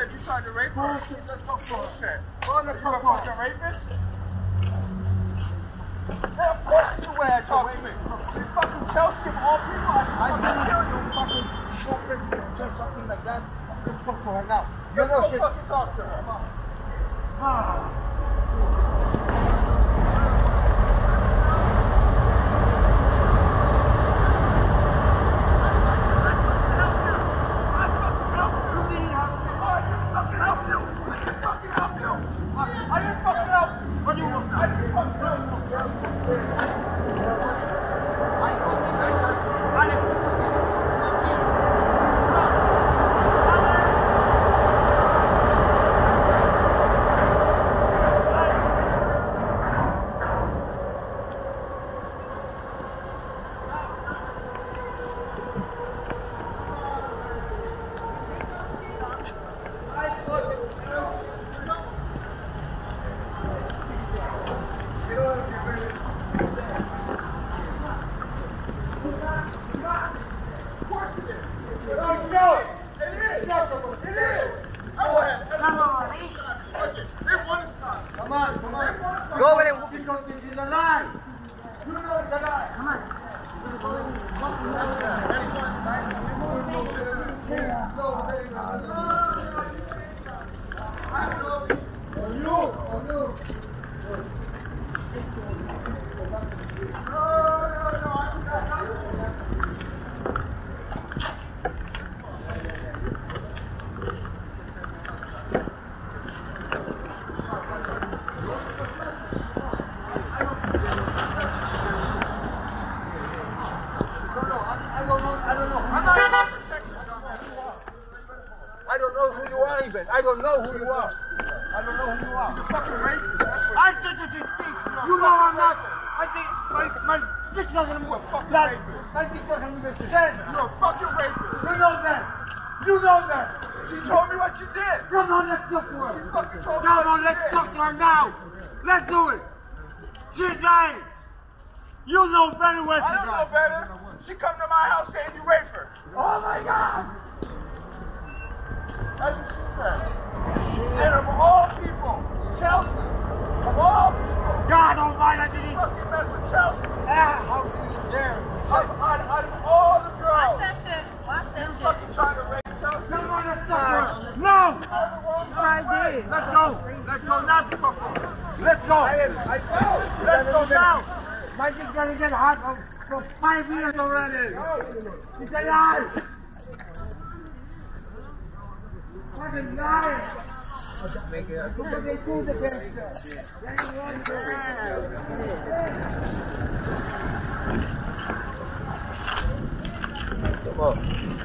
said you tried to rape her. That's no bullshit. Well, you're a fucking rapist? Yeah, of course you wear it. Talk to me. You fucking Chelsea of all people. I didn't hear you fucking stupid or something like that. Just talk to her now. Let's go fucking talk to her. Come on. I don't know who you are. I don't know who you are. You're a fucking rapist. I think that you think. You know I'm not. I think my dick's not gonna move. Fucking rapist. My dick's not gonna move. You're a fucking rapist. You know that. You know that. She told me what you did. Come on, let's talk to her. She fucking told me. Come on, let's talk to her now. Let's do it. She's dying. You know better where she's going. I don't know better. She come to my house saying you raped her. Oh my God. That's what she said. And of all people, Chelsea, of all people, God almighty, I didn't fucking mess with Chelsea. How do you dare? Out of all the girls. Watch that shit. Watch that shit. You fucking trying to rape Chelsea? Come on, let's go. No! I did. Let's go. Let's go now. Let's go. Let's go now. My dick's gonna get hot for 5 years already. It's alive. Fucking liar! Make it up. Look what they do to gangster. Come on.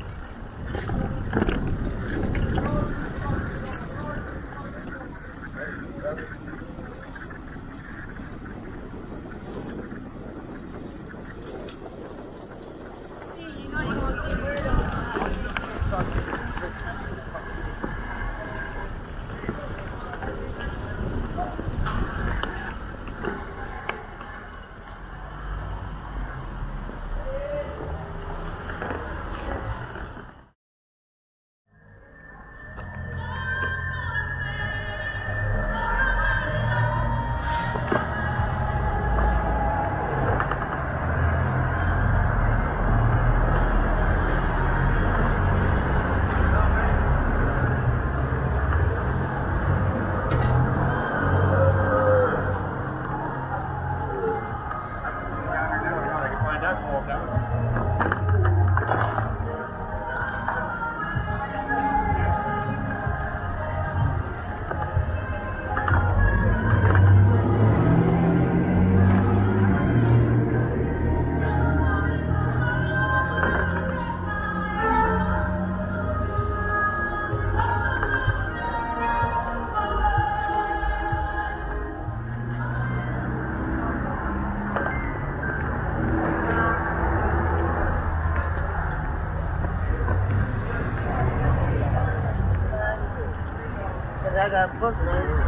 I got booked, man.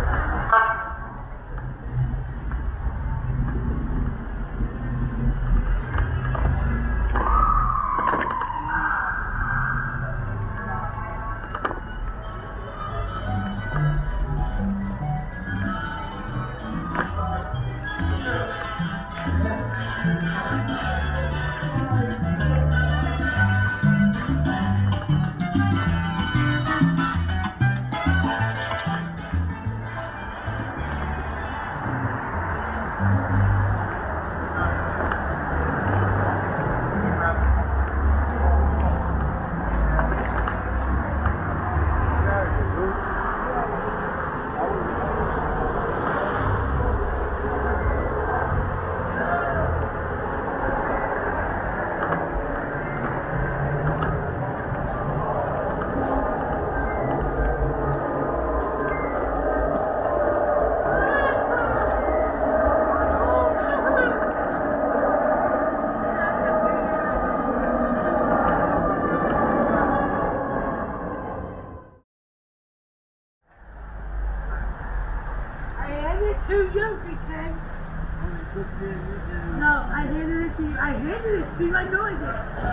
doing it.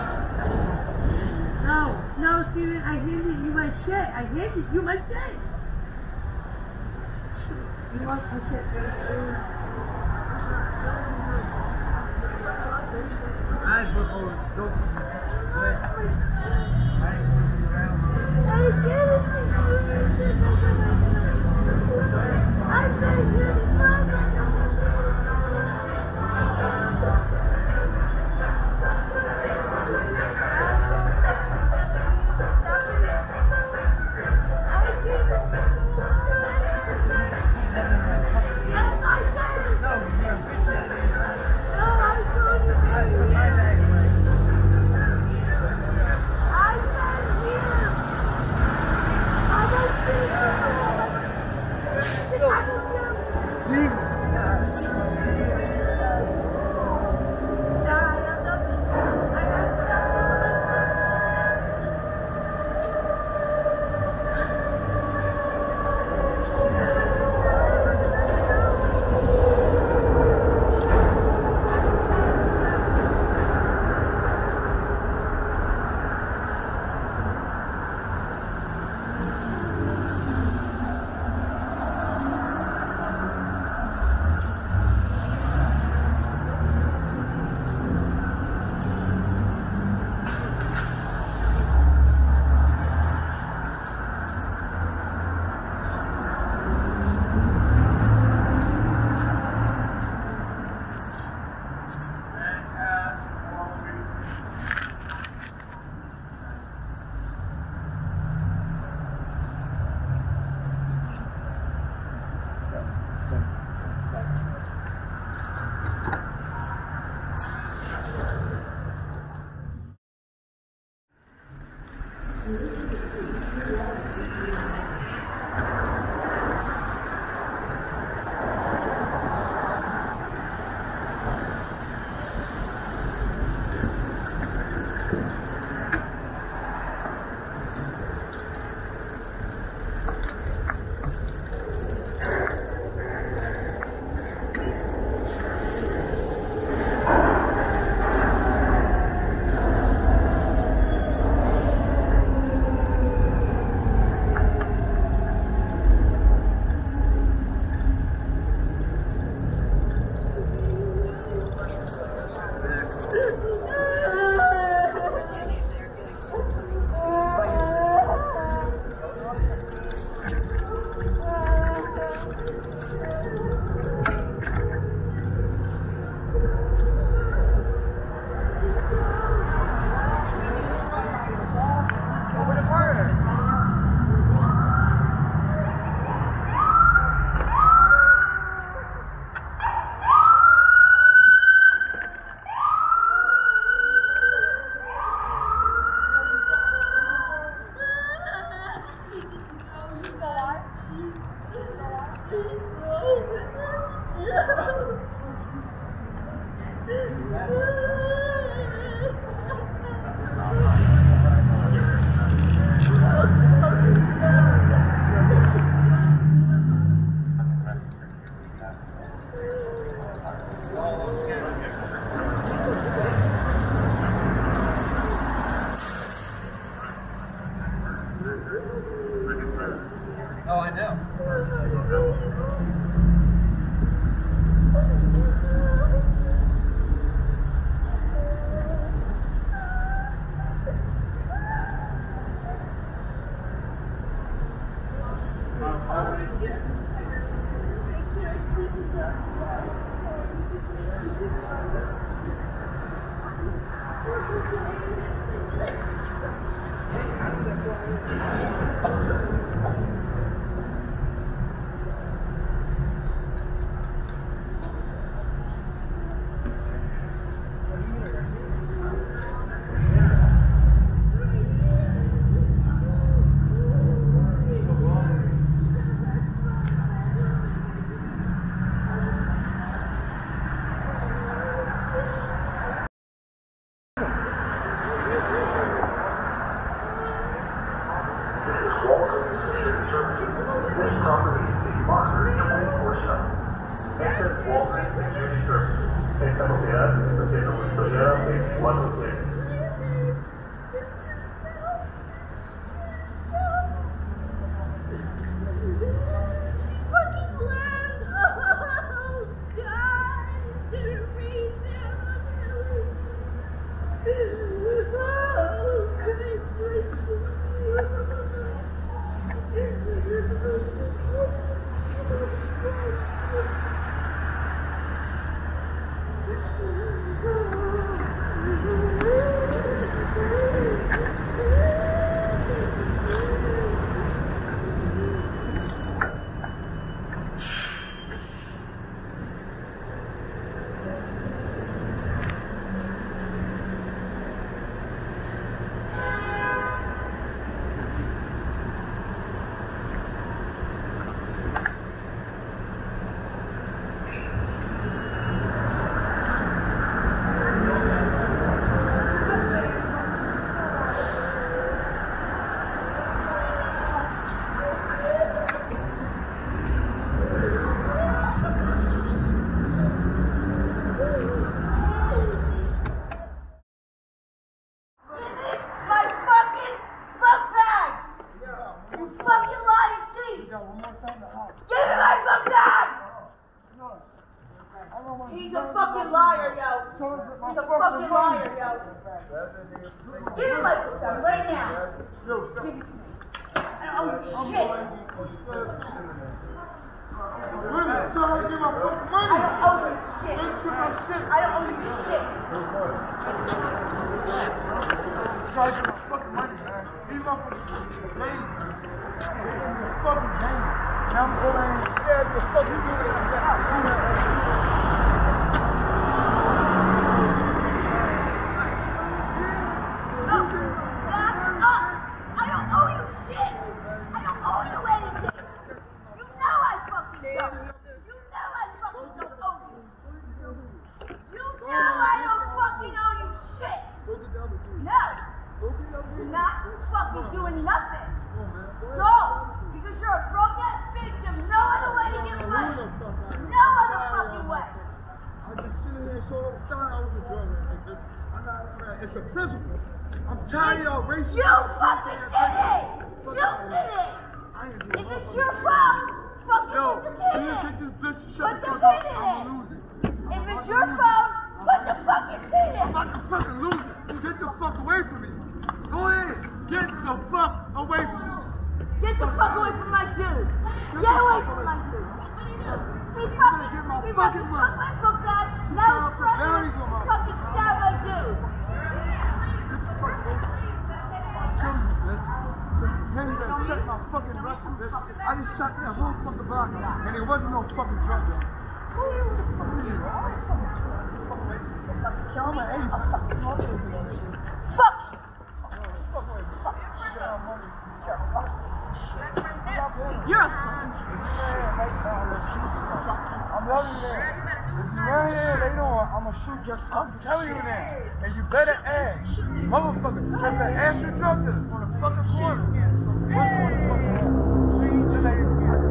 No, Steven, I handed you my check. I handed you my check. You lost my check very soon. I propose don't let I gave it to you. I said you Oh, I know. This property is monitored 24/7. Este es Walgreens Community Services. Esta propiedad está siendo monitoreada 24/7. He's a fucking liar, yo. He's a fucking liar, yo. Give me my book bag right now. Give it to me. I don't owe you shit. I don't owe you shit. I don't owe you shit. Try to get my fucking money, man. These motherfuckers lame. Fucking lame. Now I'm going and scared the fuck you doing like that. It's a principle. I'm tired of y'all racist. You fucking did it! You did it! If it's your fault, fucking Yo, put the you kid in. take this bitch and shut Put the the fuck kid up. in. I'm losing. If it's your fault, put the fucking kid in. I'm about to fucking lose it. Get the fuck away from me. Go ahead. Get the fuck away from me. Get the fuck away from my dude. Get away from my dude. He fucking took my book bag. Now he's threatening to fucking stab my dude. Man, you better check my fucking record, bitch. I just shot that whole fucking block and there wasn't no fucking drug there. Who are you the fuck are you? Kill me? I'll fucking kill you. Fuck you. You're a fucking I'm loving you there. If you right here, they know I'm gonna shoot your fuck. I'm telling you that. And you better ask. Motherfucker, just to ask your drug dealers on the fucking corner. What's going to fucking happen? Just like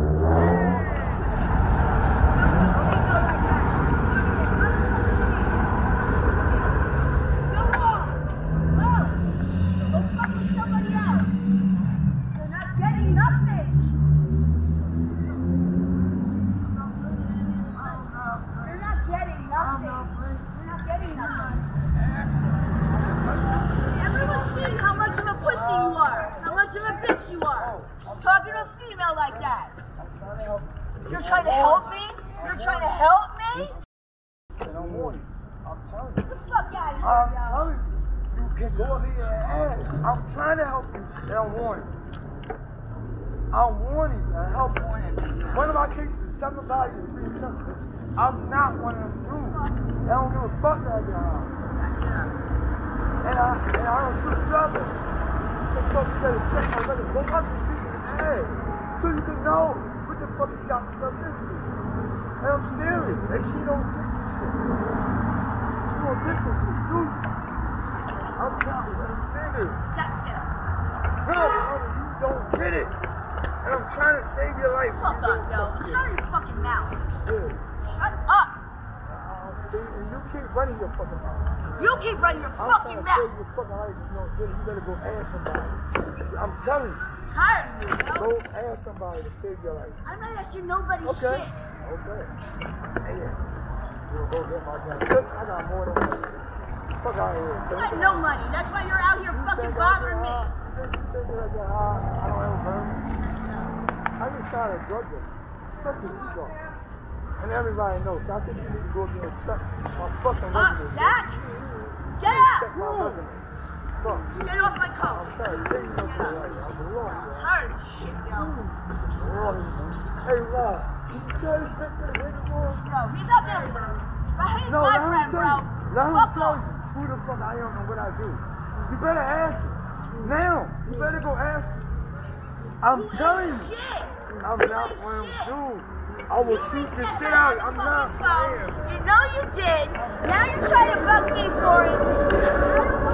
You're trying to help me? You're trying to help me? And I'm warning you. I'm telling you. Get the fuck out of here, I'm telling you. You can go over here and ask. I'm trying to help you. And I'm warning you. I'm warning you. I help you. One of my cases is 7 bodies and 3 chunks. I'm not one of them dudes. I don't give a fuck that guy. And I don't shoot drug dealers. The fuck you better check my record. Go watch the street and ask. So you can know what the fuck you got yourself into. And I'm serious. And she don't get this shit. You don't get this shit, do you? I'm telling you, I'm serious. No, you don't get it. And I'm trying to save your life. Fuck up, yo. Shut your fucking mouth. Yeah. Shut up. See, and you keep running your fucking mouth. You keep running your I'm fucking trying to save mouth. your fucking life. You better go ask somebody. I'm telling you. Tired of you, Go yo. ask somebody to save your life. I'm not asking nobody's Okay. shit. Okay. Hey, you'll go get my gun. I got more than money. Fuck out here. You got no money. That's why you're out here fucking bothering me. You think that I get high? I don't have a burn. I just shot a drug dealer. Fuck this you go. And everybody knows. So I think you need to go there and check my fucking resume. Jack! Get Check my up! resume. Fuck. Get off my coat. I'm trying to save you up for right now. I'm wrong, yo. Tired of shit, yo. Wrong. Hey, Rob. You tell this bitch to the big boy? Yo, he's up there. But he's No, my let friend, him bro. tell you. Let him Fuck tell off. you who the fuck I am and what I do. You better ask him. Now. You better go ask him. I'm telling you. Shit. I'm not one of them dudes. I will shoot this shit out. I'm not playing. You know you did. Now you're trying to bug me for it.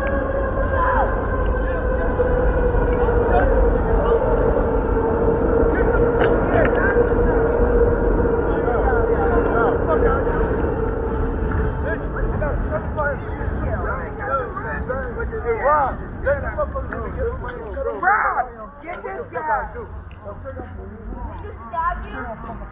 Get this guy. You stab you?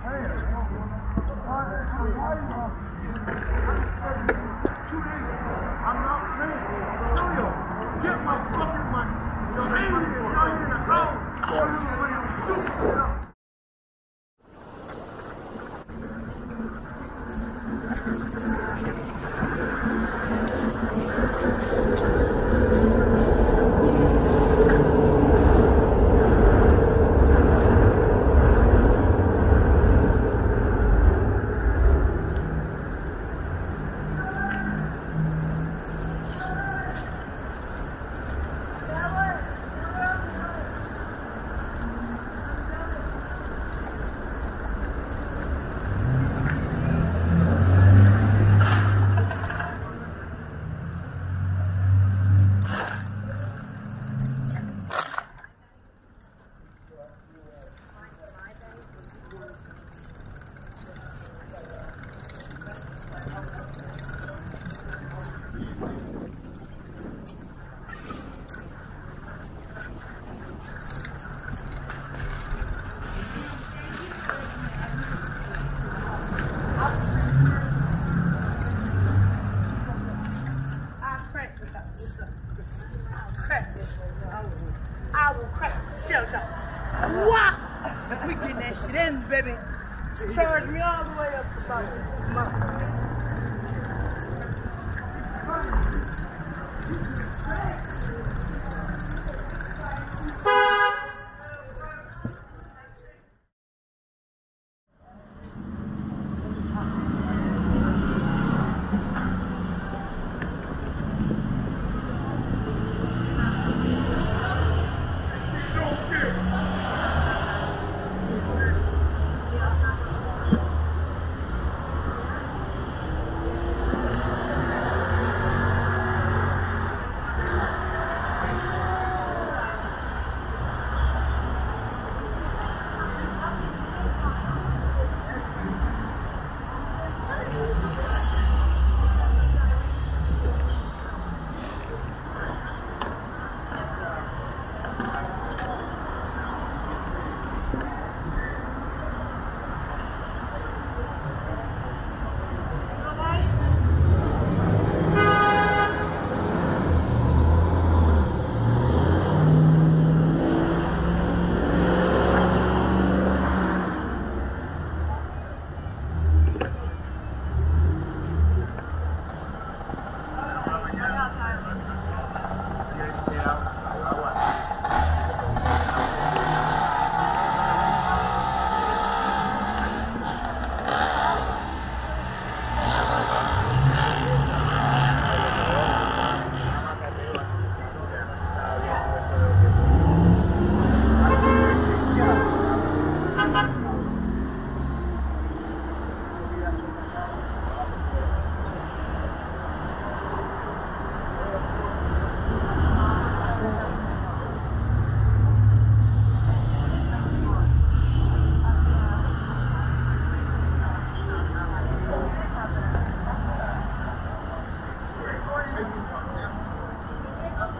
I'm not playing. Get my fucking money. You're in the house. I will crack the shit out. What? We getting that shit in, baby. Charge me all the way up to about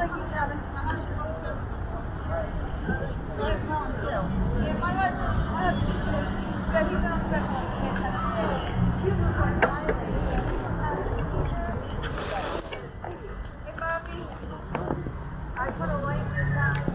like he's having fun. Yeah, my husband, but he's not special. He was like violent. Hey, Bobby, I put a light in your eye.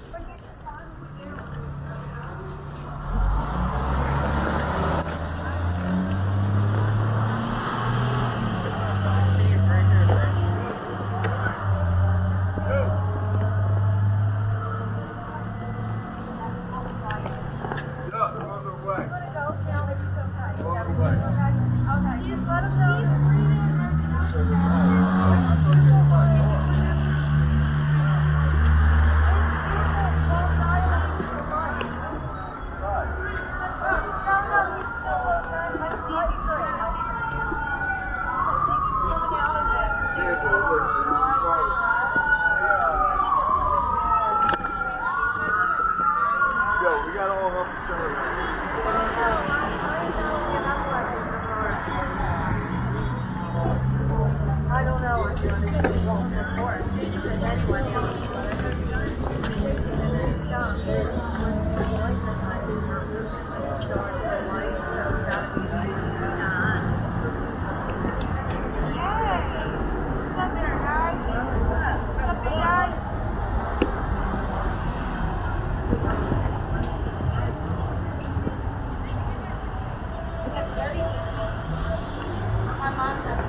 I don't know. I feel like it's wrong before. Anyone else, so it's gotta be what's up there, guys? What's up, big guy? My mom does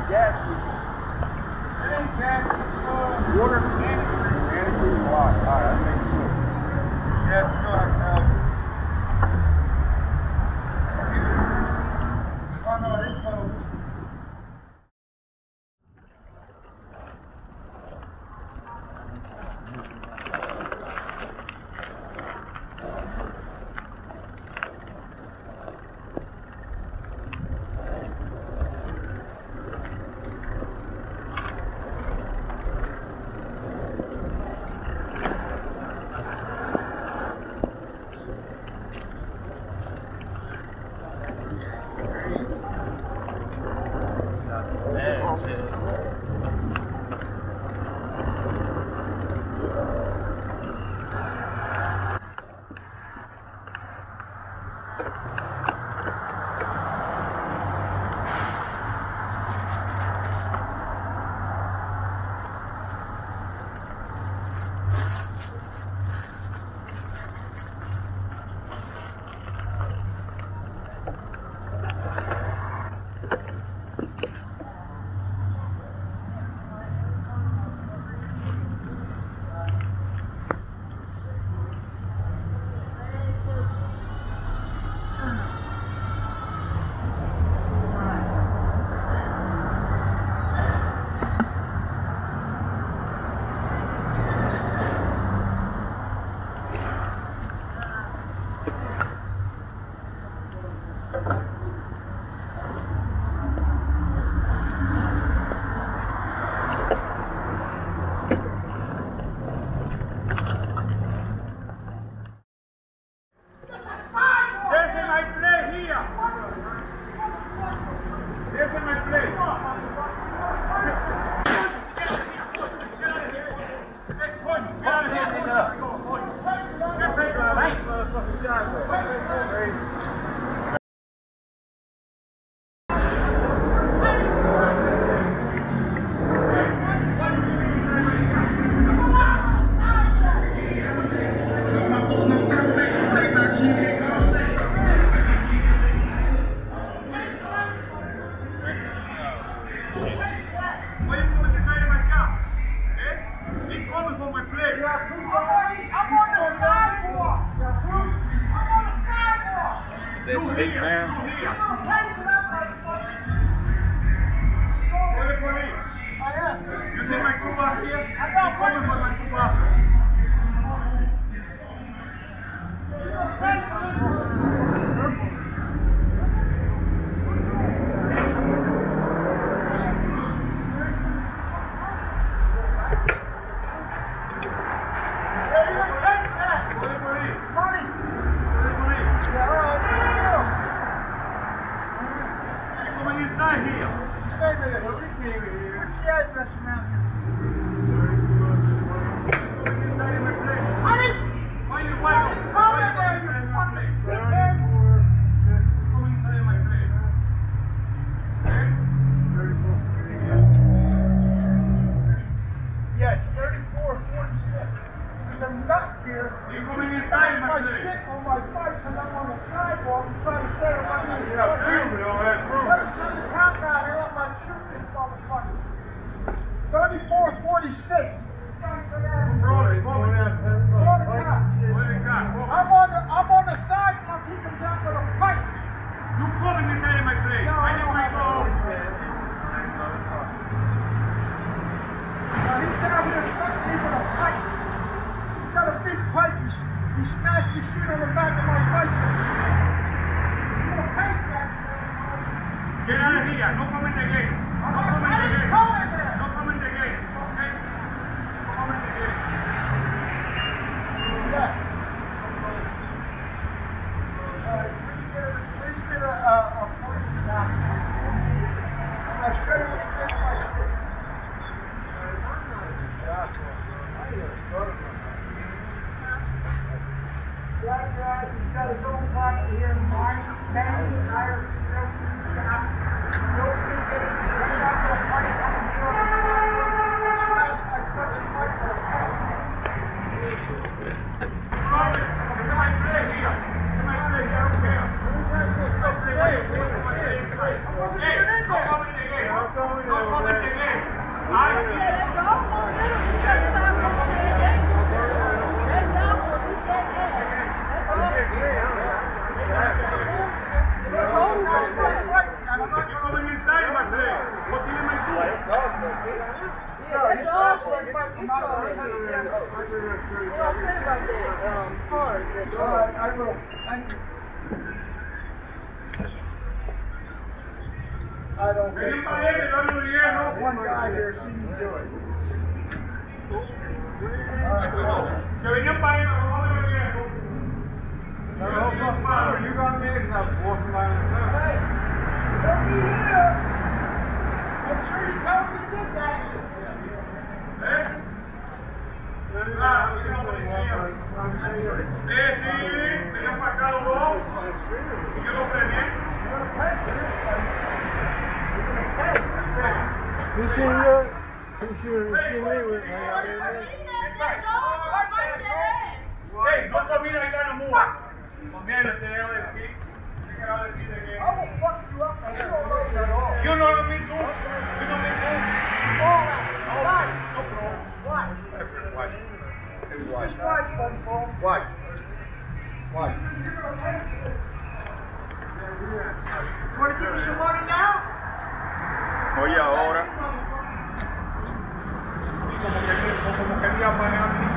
gas leaking. It ain't gas, water and it's locked. All right, I think so. Yeah, we know how to help. Oh no, it's closed. Big man. You see my Cuba here? I got one for my Cuba. Yes, 3446. The nut here. You're coming inside my shit on my bike because I'm on the sidewalk and trying to say I'm on the sidewalk. Let me see the count out here. I'm not shooting this motherfucker. 3446. I'm on the side and I'm keeping down with a pipe. You coming inside my place. No, I know I go. He's down here stuck me with a pipe. He's got a big pipe. He smashed the shit on the back of my bicycle. He's gonna pay that. Get out of here. Don't come in the gate. Don't come in the gate. Don't come in the gate. Okay? Don't come in the gate. Yeah. Please get a person out. I'm sure you can get my shit. Guys, you gotta go back here and find the tire, shop. Don't forget to I don't think so. One guy here seen you do it. Que venían para allá, no me lo viejo. You got me because I was walking by myself. Hey, don't be here. I'm sure you told me you did that. Sí, venían para acá los dos. Y yo lo frené. You seen me with Hey, no combina ahí la muda. Combina el teléfono de aquí. I will fuck you up and you don't know that all. You know me too. You know me too. All that. Why? No problem. Why? Why? Why, buddy, Paul? Why? Why? You want to give me some money now? Oye, ahora. Como quería pagar mí.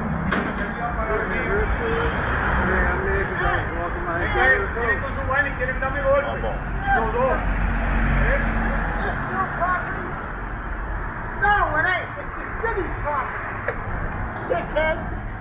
Es que quieren con su vaina y quieren darme golpe. Los dos. No, it ain't. It's Billy's property. Dickhead.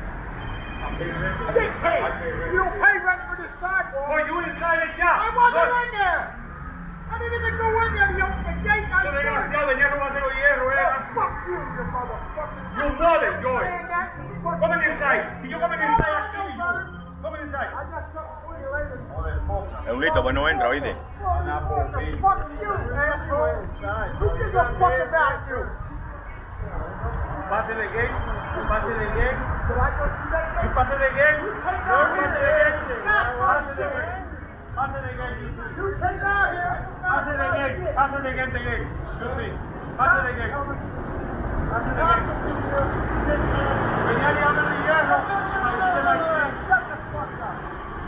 Dickhead. You don't pay rent for this sidewalk. Oh, you inside the job. I wasn't in there. I didn't even go in there. You opened the gate. I Eso desgraciado, venía a robarse los hierros, Fuck you, you motherfucker. You know that, Joey. Understand that? Fuck Come you. inside. Si yo come inside, I'll kill you. Come inside. I got something for you later. Eulito, pues no entra, ¿oíste? Fuck you, asshole. Who gives a fuck about you? Pase the gate. Pase the gate. Did I go through that You gate? pase the gate. Take No, out pase the here. gate. That's my Pase the shit. gate. Pase the gate. You take out here. Pase the gate. Pase the gate. The gate. You see. Pase the gate. Pase the gate. Venía a liarme el hierro. Maldita la gate. Shut the fuck up.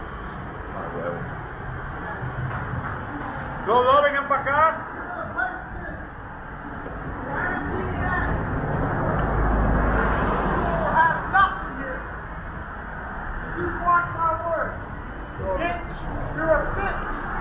Los dos vengan para acá. You watch my work. Bitch, you're a bitch.